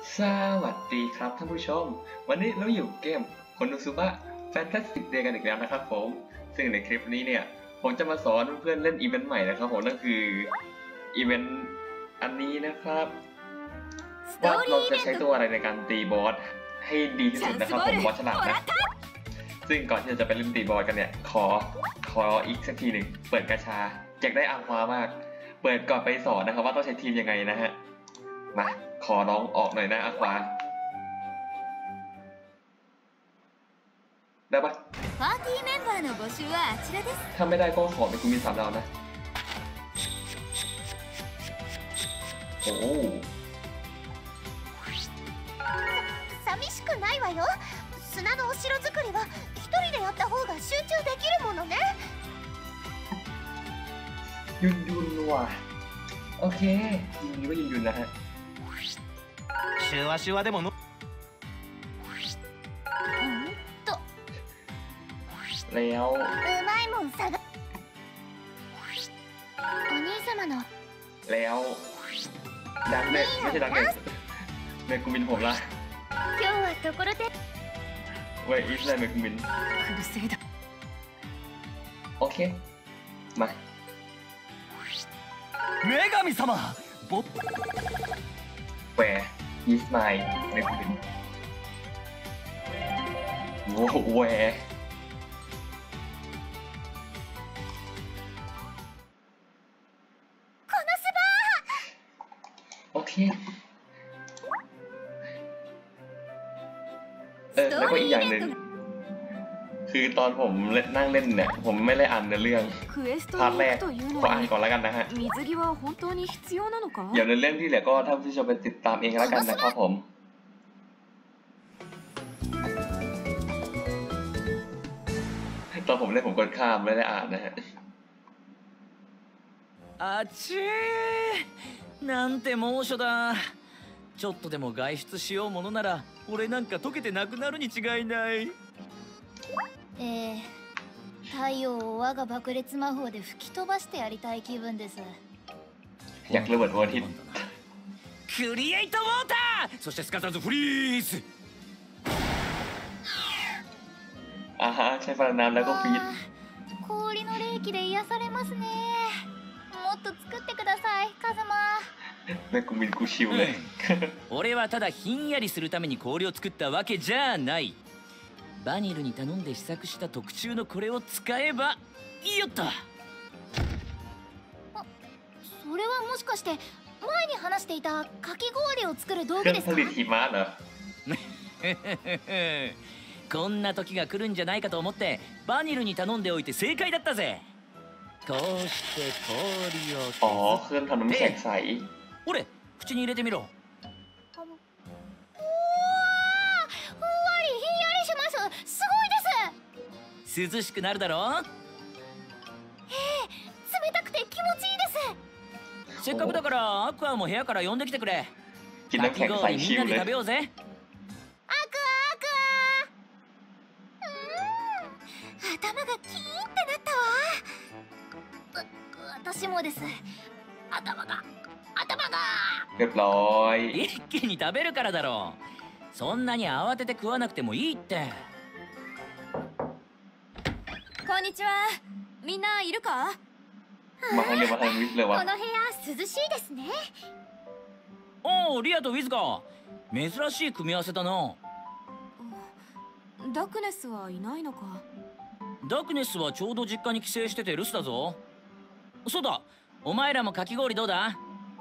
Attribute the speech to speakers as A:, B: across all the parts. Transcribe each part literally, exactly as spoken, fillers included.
A: สวัสดีครับท่านผู้ชมวันนี้เราอยู่เกมโคโนซุบะแฟนตาสติกเดย์กันอีกแล้วนะครับผมซึ่งในคลิปนี้เนี่ยผมจะมาสอนเพื่อนๆเล่นอีเวนต์ใหม่นะครับผมนั่นคืออีเวนต์อันนี้นะครับว่าเราจะใช้ตัวอะไรในการตีบอสให้ดีที่สุดนะครับผมบอสฉลาดนะซึ่งก่อนที่จะไปเล่นตีบอสกันเนี่ยขอขออีกสักทีหนึ่งเปิดกาชาอยากได้อาความากเปิดก่อนไปสอนนะครับว่าต้องใช้ทีมยังไงนะฮะมาขอน้องออกหน่อยนะอาควาได้ปะถ้าไม่ได้ก็ขอเป็นคุณมีสามดาวนะโอ้
B: 寂しくないわよ。砂のお城作りは一人でやった方が集中できるものね。
A: ยุนยุนว่ะโอเคนี่ว่ายุนยุนนะฮะ
C: シュワシュワでもの
A: แล้ว
B: うまいもん探お兄様の
A: แล้วดังเน็ตไม่ใช่ดังเน็ตเมกุมินผมละ
B: 今日はところて
A: เว้ยอีสเลยเมกุมินโอเคมา
C: 女神様ボッ
A: แหวอีสไมล์เมกุมินโว้แหวโอเคเออแล้วก็อีกอย่างหนึ่งคือตอนผมเล่นนั่งเล่นเนี่ยผมไม่ได้อ่านเนื้อเรื่องพาร์ทแรกก็อ่านก่อนแล้วกันนะฮะเดี๋ยวในเรื่องที่เหลือก็ท่านผู้ชมไปติดตามเองแล้วกันนะครับผมตอนผมเล่นผมกดข้ามไม่ได้อ่านนะฮะ
C: あっちーなんて猛暑だちょっとでも外出しようものなら俺なんか溶けてなくなるに違いない
B: えー、太陽を我が爆裂魔法で吹き飛ばしてやりたい気分です。
A: อยากระเบิดวันอาทิตย์
C: クリエイトウォーターそしてすかさずフリーズ
A: อ่าฮะใช้พลังน้ำแล้วก็ฟีด
B: 氷の冷気で癒されますね。もっと作ってください、カズマ。
A: แม่กูมินกูชิวเลย
C: 俺はただひんやりするために氷を作ったわけじゃないバニルに頼んで試作した特注のこれを使えばよっとあ
B: それはもしかして前に話していたかき氷を作る道具ですか
A: ผลิตหิมะเหร
C: อこんな時が来るんじゃないかと思ってバニルに頼んでおいて正解だったぜこうして氷を
A: อ๋อเครื่องทำน้ำแข็งใส
C: ほれ口に入れてみろ
B: ふんわりひんやりします。すごいです。
C: 涼しくなるだろう。
B: ええ、冷たくて気持ちいいです。
C: せっかくだからアクアも部屋から呼んできてくれ
A: กินน้ำแข็งใสชิวเลย
C: みんなで食べようぜ
B: アクアアクアうーん頭がキーンってなったわ。私もです頭が頭が
A: เรียบร้อย
C: 一気に食べるからだろうそんなに慌てて食わなくてもいいって
B: こんにちはみんないるか
A: มาทางเดียวมาทางวิสเลยวะ
B: この部屋涼しいですね。
C: おおリアとウィズか珍しい組み合わせだな
B: ダクネスはいないのか。
C: ダクネスはちょうど実家に帰省してて留守だぞそうだお前らもかき氷どうだ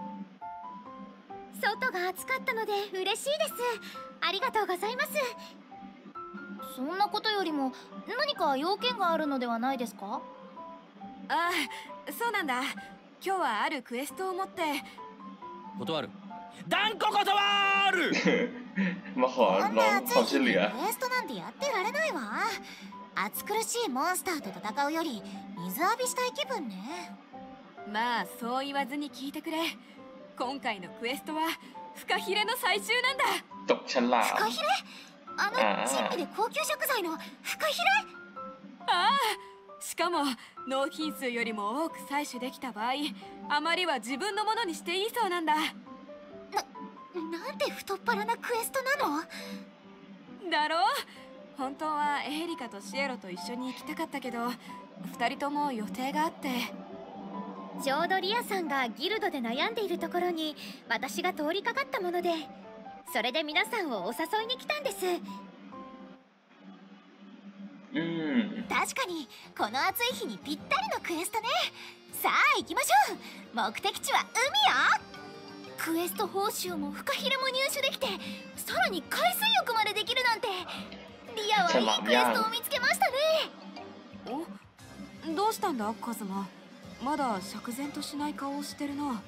B: 外が暑かったので嬉しいです。ありがとうございます。そんなことよりも何か要件があるのではないですか。
D: ああ、そうなんだ。今日はあるクエストを持って
C: 断る断固断る
A: มาขอร้องความช่วยเหลือ
B: クエストなんてやってられないわ。暑苦しいモンスターと戦うより水浴びしたい気分ね。
D: まあそう言わずに聞いてくれ。今回のクエストはフカヒレの採集なんだ。
A: ตกฉลาม
B: フカヒレ？あの珍味で高級食材のフカヒレ？
D: ああ、しかも納品数よりも多く採取できた場合、あまりは自分のものにしていいそうなんだ。
B: な、 なんて太っ腹なクエストなの
D: だろう。本当はエリカとシエロと一緒に行きたかったけど、二人とも予定があって。
B: ちょうどリアさんがギルドで悩んでいるところに私が通りかかったもので、それで皆さんをお誘いに来たんです。
A: うん。
B: 確かにこの暑い日にぴったりのクエストね。さあ行きましょう。目的地は海よ。クエスト報酬もフカヒレも入手できて、さらに海水浴までできるなんて、リアはいいクエストを見つけましたね。
D: お、どうしたんだカズマ。まだ釈然としない顔をしてるな。
C: う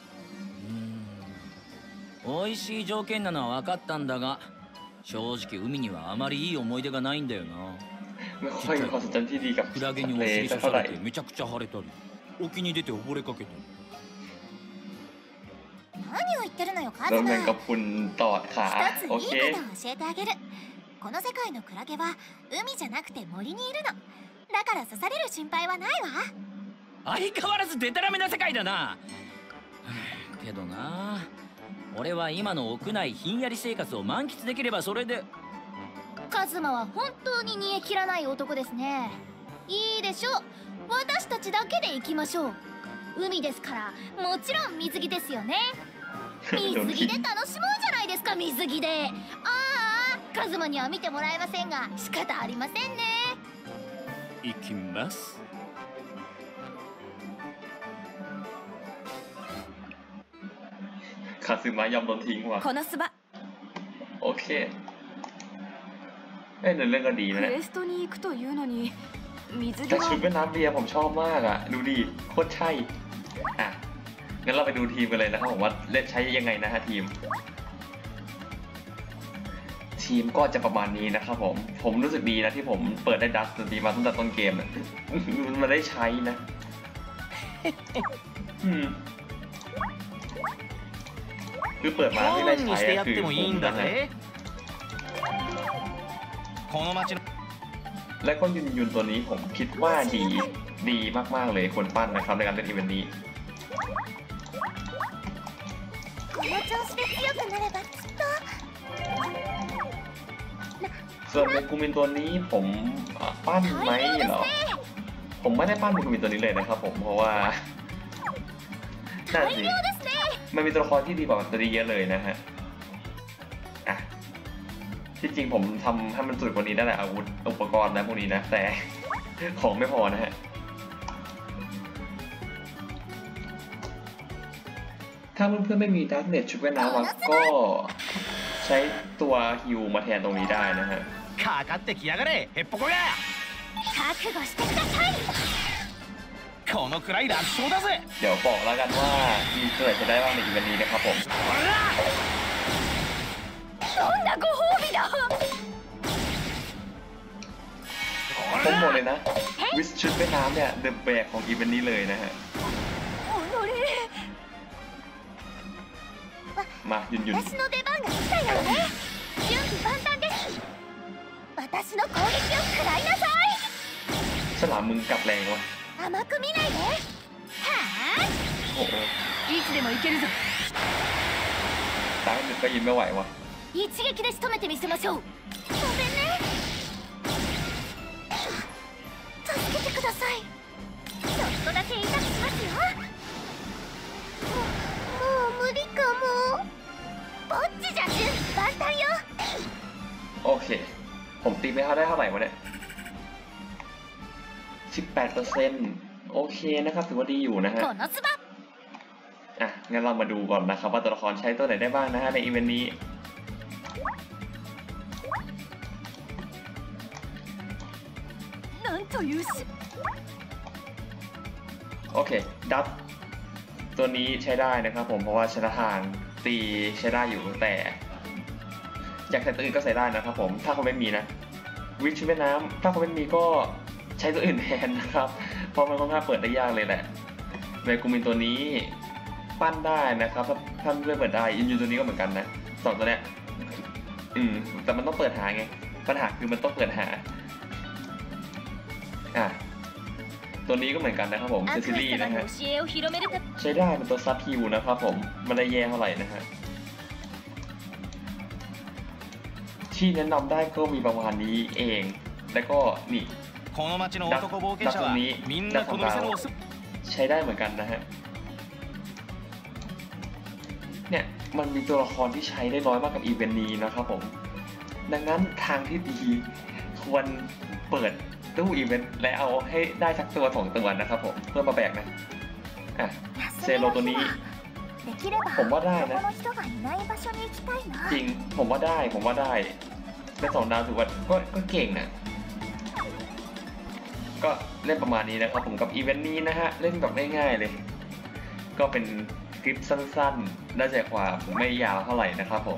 C: ーん、美味しい条件なのは分かったんだが、正直海にはあまりいい思い出がないんだよな。
A: ไม่ค่อยมีความสัมพันธ์ที่ดีกับ
C: クラゲにお
A: ทะเล
C: 尻
A: สักเท่าไหร่
C: 刺されてめちゃくちゃ腫れたり、沖に出て溺れかけたり。
B: 何を言ってるのよカ
A: โด
B: ズ
A: นแม
B: マ。
A: งกะพรุนตอดขา
B: 一つ
A: โอ
B: い
A: เค
B: いことを教えてあげる。この世界のクラゲは海じゃなくて森にいるの。だから刺される心配はないわ。
C: 相変わらずデタラメな世界だな。けどな、俺は今の屋内ひんやり生活を満喫できればそれで。
B: カズマは本当に煮え切らない男ですね。いいでしょう。私たちだけで行きましょう。海ですからもちろん水着ですよね。水着で楽しもうじゃないですか。水着で。ああ、カズマには見てもらえませんが仕方ありませんね。
C: 行きます。
A: คาซึมะยอมโดนทิ้งว่ะ
D: このスバ
A: โอเคเอ้ยเรื่องก็ดีนะ
D: ク
A: เนี่ย
D: エストに行くというのに水着
A: แต่ชุด
D: は
A: ว่ายน้ำเบียร์ผมชอบมากอ่ะดูดิโคตรใช่อ่ะงั้นเราไปดูทีมกันเลยนะครับผมว่าเล่นใช้ยังไงนะฮะทีม ทีมก็จะประมาณนี้นะครับผมผมรู้สึกดีนะที่ผมเปิดได้ดัสต์ตีมาตั้งแต่ต้นเกมมันมาได้ใช้นะอืมคือเปิดมาไม่ได้ใช้อะคือผมนะฮะและก็ยุนยุนตัวนี้ผมคิดว่าดีดีมากๆเลยคนปั้นนะครับในการเล่นอีเวนต์นี้
B: この調子で強くなればきっと。
A: ส่วนเมกูมินตัวนี้ผมปั้นไหมเหรอผมไม่ได้ปั้นเมกูมินตัวนี้เลยนะครับผมเพราะว่าน่าสิมันมีตัวละครที่ดีกว่าตัวนี้เยอะเลยนะฮะอ่ะที่จริงผมทำให้มันสุดกว่านี้ได้แหละอาวุธอุปกรณ์นะพวกนี้นะแต่ของไม่พอนะฮะถ้าเพื่อนๆไม่มีดาร์กเน็ตชุดว่ายน้ำก็ใช้ตัวฮิวมาแทนตรงนี้ได้นะฮะ
C: かかってきやがれヘッポコが。
B: 覚悟してください。
C: このくらい楽勝だぜ。
A: เดี๋ยวบอกแล้วกันว่ามีตัวไหนจะได้บ้างในอีเวนต์นี้นะครับผม
B: どんなご褒美だ。
A: ผมบอกเลยนะวิสชุดว่ายน้ำเนี่ยเดอะแบกของอีเวนต์นี้เลยนะฮะมายุนยุน
B: 私の出番が来たよね。準備万端です。私の攻撃を食らいなさい。
A: ฉลามมึงกลับแรงวะ
B: 甘く見ないで。はあ。
A: โอ้โห
D: いつでもいけるぞ。
A: ดาร์กเน็ตก็ยินไม่ไหววะ
B: 一撃で仕留めてみせましょう。ごめんね。助けてください。ちょっとだけ痛くしますよ。もうもう無理かも。ぼっちじゃ準備万端よ。
A: โอเคผมตีไปเท่าได้เท่าไหร่วะเนี่ย สิบแปดเปอร์เซ็นต์ โอเคนะครับถือว่าดีอยู่นะฮะอ่ะงั้นเรามาดูก่อนนะครับว่าตัวละครใช้ตัวไหนได้บ้างนะฮะในอีเวนต์นี้โอเคดับตัวนี้ใช้ได้นะครับผมเพราะว่าชนะทางตีใช้ได้อยู่แต่อยากใช้ตัวอื่นก็ใส่ได้นะครับผมถ้าเขาไม่มีนะวิชชุดว่ายน้ำถ้าเขาไม่มีก็ใช้ตัวอื่นแทนนะครับเพราะมันค่อนข้างเปิดได้ยากเลยแหละเมกูมินตัวนี้ปั้นได้นะครับถ้าท่านเพื่อนเปิดได้อินยูตัวนี้ก็เหมือนกันนะสองตัวเนี้ยอืมแต่มันต้องเปิดหาไงปัญหาคือมันต้องเปิดหาอ่ะตัวนี้ก็เหมือนกันนะครับผมเซซิลี่นะฮะใช้ได้เป็นตัวซับฮิวนะครับผมไม่ได้แย่เท่าไหร่นะฮะที่แนะนำได้ก็มีประมาณนี้เอง แล้วก็นี่
E: この町の男冒険者はみんなこの店のおす
A: ใช้ได้เหมือนกันนะฮะเนี่ยมันมีตัวละครที่ใช้ได้น้อยมากกับอีเวนต์นี้นะครับผมดังนั้นทางที่ดีควรเปิดตู้อีเวนต์และเอาให้ได้สักตัวสองตัวนะครับผมเพื่อมาแบกนะอ่ะเซโลตัวนี้ผมว่าได้นะจริงผมว่าได้ผมว่าได้และสองดาวถือว่าก็ก็เก่งนะก็เล่นประมาณนี้นะครับผมกับอีเวนต์นี้นะฮะเล่นแบบง่ายๆเลยก็เป็นคลิปสั้นๆได้ใจความไม่ยาวเท่าไหร่นะครับผม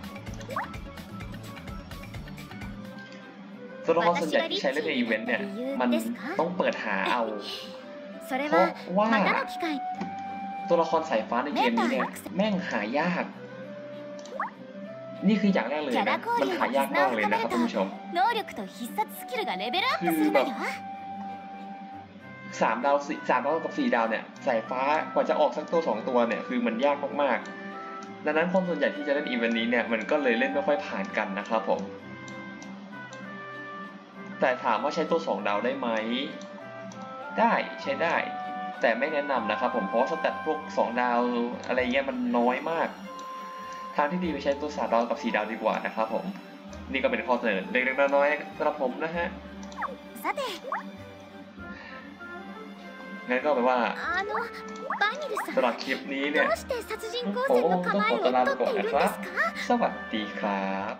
A: ตัวละครส่วนใหญ่ที่ใช้เล่นในอีเวนต์เนี่ยมันต้องเปิดหาเอาเพราะว่าตัวละครสายฟ้าในเกมนี้เนี่ยแม่งหายากนี่คืออย่างแรกเลยนะมันหายากมากเลยนะครับท่านผู้ชมคือแบบสามดาวสี่สามดาวกับสี่ดาวเนี่ยสายฟ้ากว่าจะออกสักตัวสองตัวเนี่ยคือมันยากมากๆดังนั้นคนส่วนใหญ่ที่จะเล่นอีเวนต์นี้เนี่ยมันก็เลยเล่นไม่ค่อยผ่านกันนะครับผมแต่ถามว่าใช้ตัวสองดาวได้ไหมได้ใช้ได้แต่ไม่แนะนำนะครับผมเพราะว่าสแตทพวกสองดาวอะไรเงี้ยมันน้อยมากทางที่ดีไปใช้ตัวสามดาวกับสี่ดาวดีกว่านะครับผมนี่ก็เป็นข้อเสนอเล็กๆน้อยๆสำหรับผมนะฮะงั้นก็แปลว่าสำหรับคลิปนี้เนี่ยโอ้ต้องขอตัวลาไปก่อนนะครับสวัสดีครับ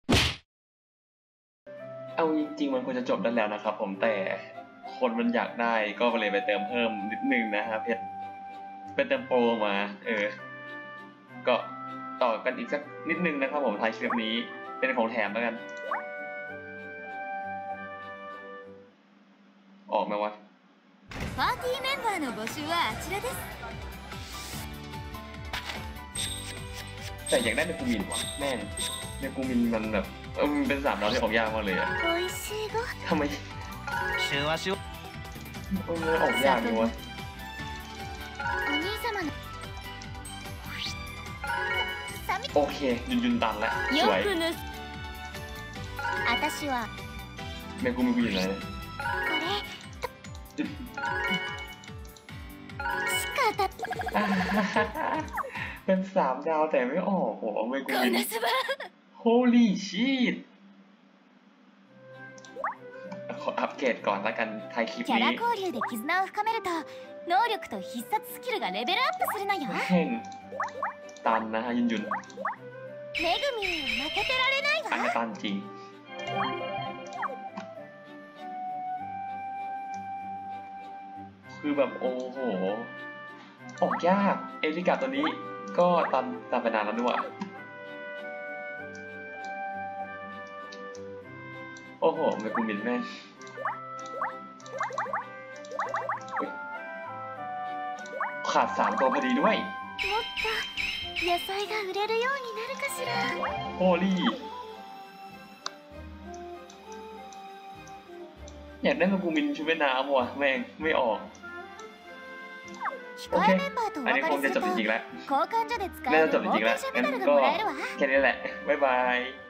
A: เอาจริงๆมันควรจะจบได้แล้วนะครับผมแต่คนมันอยากได้ก็เลยไปเติมเพิ่มนิดนึงนะครับเพชรไปเติมโปรมาเออก็ต่อกันอีกสักนิดนึงนะครับผมท้ายคลิปนี้เป็นของแถมแล้วกันออกไหมวะ
B: パーティーメンバーの募集はあちらです
A: แต่อยากได้เนกูมินวะแม่งเนกูมินมันแบบเออมันเป็นสามดาวที่ออกยากมากเลยอะทำไม
E: シュワシュワ
A: เออออกยากเลยวะโอเคยุนยุนตันแล้วสวยเมกูมินอยู่ไหนเป็นสามดาวแต่ไม่ออกโอ้เมกูมิน Holy shit ขออัปเกรดก่อนแล้วกันท้ายคลิปนี้แห่งตันนะฮะยุนยุนอันนี้ตันจริงคือแบบโอ้โหออกยากเอลิกาตัวนี้ก็ตันตันไปนานแล้วด้วยโอ้โหเมกูมินแม่ขาดสามตัวพอดีด้วยโฮลี่อยากได้เมกูมินชุดว่ายน้ำว่ะแม่งไม่ออกโอเคอันนี้คงจะจบจริงๆแล้วน่าจะจบจริงๆแล้วงั้นก็แค่นี้แหละบ๊ายบาย